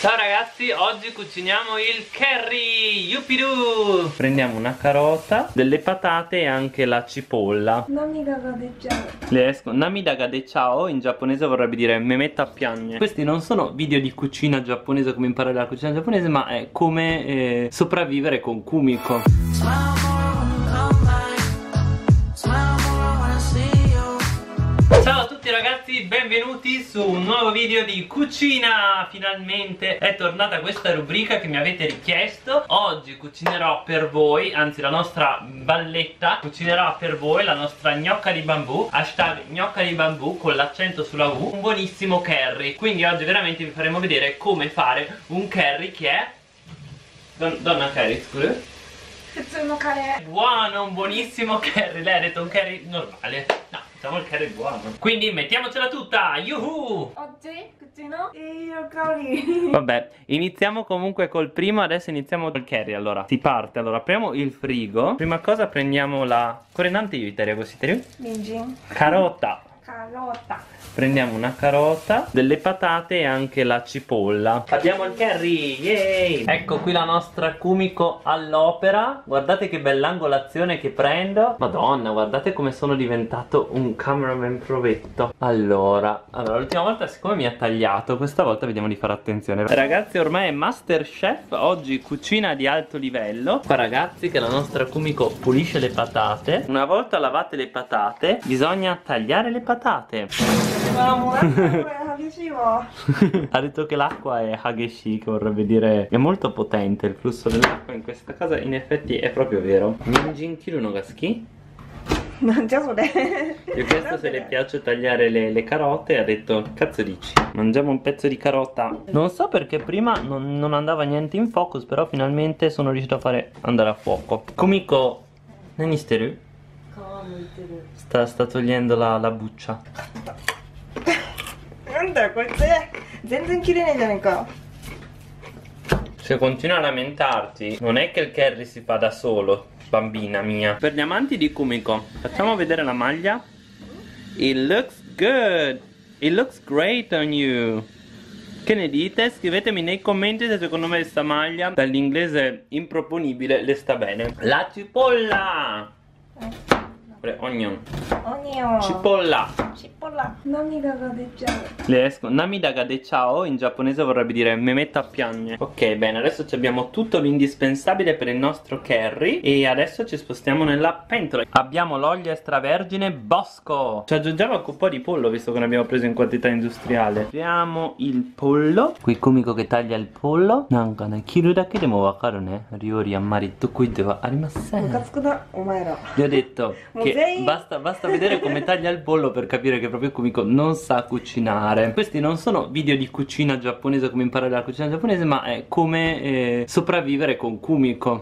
Ciao ragazzi, oggi cuciniamo il curry, yuppidoo! Prendiamo una carota, delle patate e anche la cipolla. Namida ga decciao. Namida ga decciao in giapponese vorrebbe dire me metto a piangere. Questi non sono video di cucina giapponese, come imparare la cucina giapponese, ma è come sopravvivere con Kumiko. Ciao a tutti ragazzi, benvenuti su un nuovo video di cucina. Finalmente è tornata questa rubrica che mi avete richiesto. Oggi cucinerò per voi, anzi la nostra Valletta cucinerà per voi la nostra gnocca di bambù, hashtag gnocca di bambù con l'accento sulla U, un buonissimo curry. Quindi oggi veramente vi faremo vedere come fare un curry che è donna curry, scusa? Buono, un buonissimo curry. Lei ha detto un curry normale. No, facciamo il curry buono. Quindi mettiamocela tutta, yuhu! Oggi cucino il curry. Vabbè, iniziamo comunque col primo. Adesso iniziamo col curry. Allora, si parte. Allora, apriamo il frigo. Prima cosa prendiamo la correnante Italia così. Ninjin. Carota. Carota. Prendiamo una carota, delle patate e anche la cipolla. Abbiamo il curry, yay! Ecco qui la nostra Kumiko all'opera. Guardate che bell'angolazione che prendo. Madonna, guardate come sono diventato un cameraman provetto. Allora, l'ultima volta siccome mi ha tagliato, questa volta vediamo di fare attenzione. Ragazzi, ormai è Masterchef, oggi cucina di alto livello. Qua ragazzi che la nostra Kumiko pulisce le patate. Una volta lavate le patate, bisogna tagliare le patate. Ha detto che l'acqua è hageshi, che vorrebbe dire è molto potente il flusso dell'acqua in questa casa. In effetti è proprio vero. Ninjin kiru no ga suki? Non già so. Io ho chiesto se le piace tagliare le carote e ha detto cazzo dici, mangiamo un pezzo di carota. Non so perché prima non andava niente in focus, però finalmente sono riuscito a fare andare a fuoco. Kumiko nani shiteru? Sta togliendo la buccia. Se continua a lamentarti, non è che il curry si fa da solo, bambina mia. Per gli amanti di Kumiko, facciamo vedere la maglia. It looks good. It looks great on you. Che ne dite? Scrivetemi nei commenti se secondo me questa maglia dall'inglese improponibile le sta bene. La cipolla. Onion. Cipolla. Namida ga decciao. Namida ga decciao in giapponese vorrebbe dire me metto a piangere. Ok, bene, adesso abbiamo tutto l'indispensabile per il nostro curry. E adesso ci spostiamo nella pentola. Abbiamo l'olio extravergine Bosco. Ci aggiungiamo anche un po' di pollo, visto che ne abbiamo preso in quantità industriale. Apriamo il pollo. Qui Kumiko che taglia il pollo. Nanka ne kiru dake demo wakaru ne. Ryori ammari tokuite wa arimasen. Gli ho detto che basta vedere come taglia il pollo per capire che proprio Kumiko non sa cucinare. Questi non sono video di cucina giapponese, come imparare la cucina giapponese, ma è come sopravvivere con Kumiko.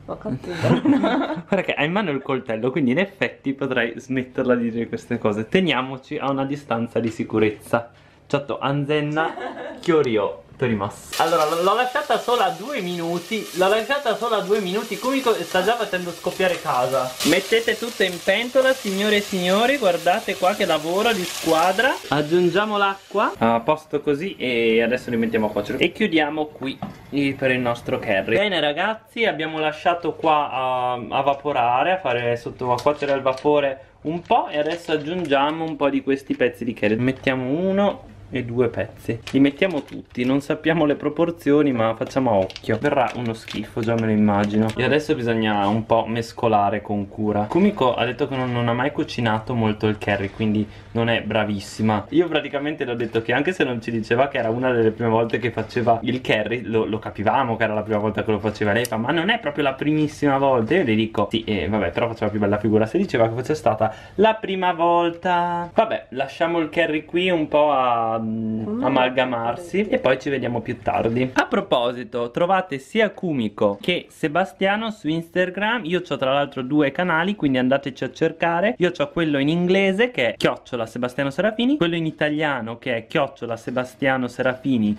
Guarda che ha in mano il coltello, quindi in effetti potrei smetterla di dire queste cose. Teniamoci a una distanza di sicurezza. Ciotto Anzenna Kyorio Torimasu. Allora l'ho lasciata sola 2 minuti. L'ho lasciata sola 2 minuti. Kumiko sta già facendo scoppiare casa. Mettete tutto in pentola, signore e signori. Guardate qua che lavoro di squadra. Aggiungiamo l'acqua a posto così. E adesso li mettiamo a cuocere. E chiudiamo qui per il nostro curry. Bene ragazzi, abbiamo lasciato qua a vaporare, a cuocere al vapore un po'. E adesso aggiungiamo un po' di questi pezzi di curry. Mettiamo 1 e 2 pezzi. Li mettiamo tutti. Non sappiamo le proporzioni, ma facciamo a occhio. Verrà uno schifo, già me lo immagino. E adesso bisogna un po' mescolare con cura. Kumiko ha detto che non ha mai cucinato molto il curry, quindi non è bravissima. Io praticamente le ho detto che anche se non ci diceva che era una delle prime volte che faceva il curry, lo capivamo che era la prima volta che lo faceva. Lei fa ma non è proprio la primissima volta. Io le dico sì, vabbè, però faceva più bella figura se diceva che fosse stata la prima volta. Vabbè, lasciamo il curry qui un po' a amalgamarsi e poi ci vediamo più tardi. A proposito, trovate sia Kumiko che Sebastiano su Instagram. Io ho tra l'altro 2 canali, quindi andateci a cercare. Io ho quello in inglese che è @ Sebastiano Serafini, quello in italiano che è @ Sebastiano Serafini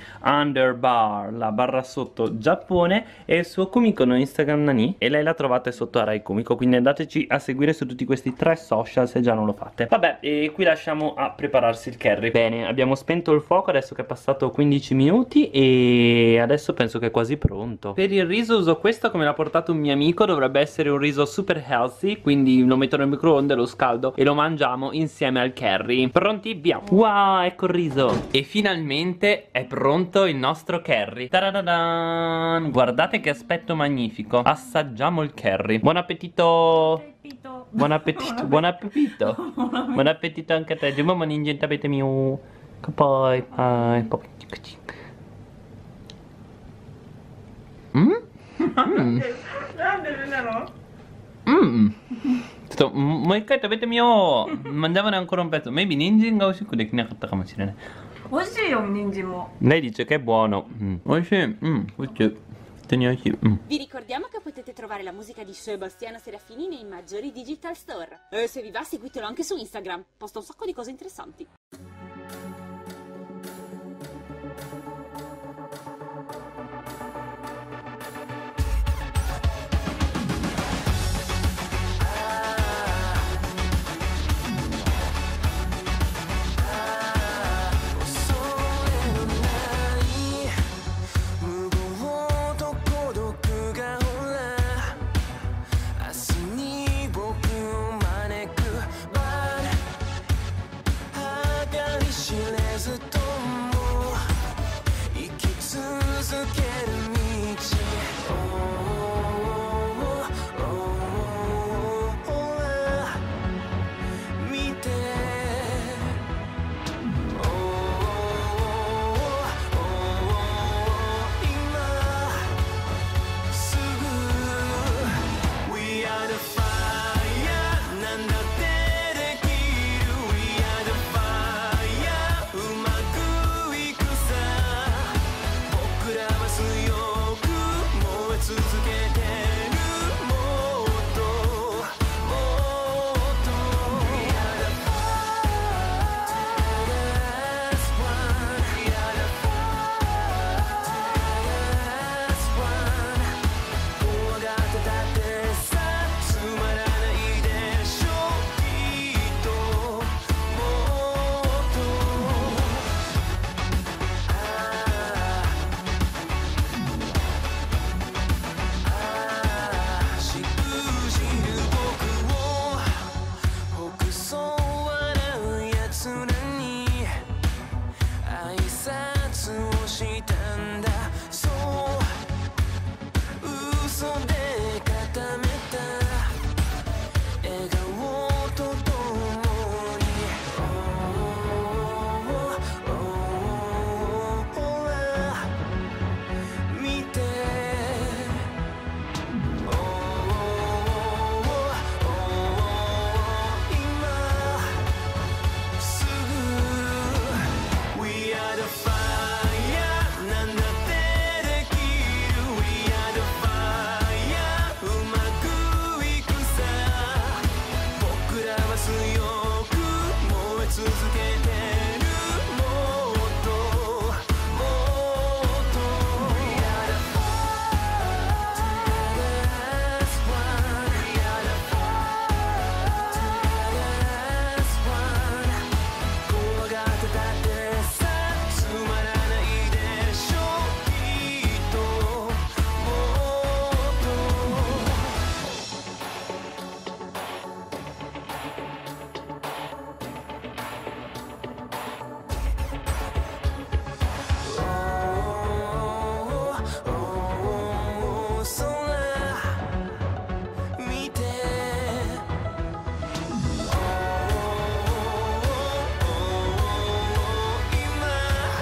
_ la barra sotto Giappone, e il suo Kumiko no Instagram Nani, e lei la trovate sotto Arai Kumiko, quindi andateci a seguire su tutti questi 3 social se già non lo fate. Vabbè, e qui lasciamo a prepararsi il curry. Bene, abbiamo spento il fuoco adesso che è passato 15 minuti e adesso penso che è quasi pronto. Per il riso uso questo come l'ha portato un mio amico, dovrebbe essere un riso super healthy, quindi lo metto nel microonde, lo scaldo e lo mangiamo insieme al curry. Pronti? Via! Wow, ecco il riso! E finalmente è pronto il nostro curry. Ta-da-da-dan! Guardate che aspetto magnifico. Assaggiamo il curry. Buon appetito! Pepito. Buon appetito! Buon appetito! Buon appetito anche a te. Giù mamma ninja avete mio. Che poi.もう一回食べてみよう。mangiavano ancora un pezzo. Maybe Ninjinが美味しくできなかったかもしれない。 美味しいよ、人参も。 Lei dice che è buono. 美味しい。美味しい。 Vi ricordiamo che potete trovare la musica di Sebastiano Serafini nei maggiori digital store. E se vi va seguitelo anche su Instagram, posta un sacco di cose interessanti.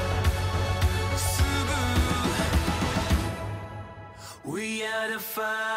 We are the fire.